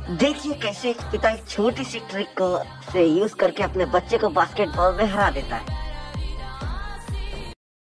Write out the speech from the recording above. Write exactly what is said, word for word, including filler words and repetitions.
देखिए कैसे एक पिता एक छोटी सी ट्रिक को से यूज करके अपने बच्चे को बास्केटबॉल में हरा देता है।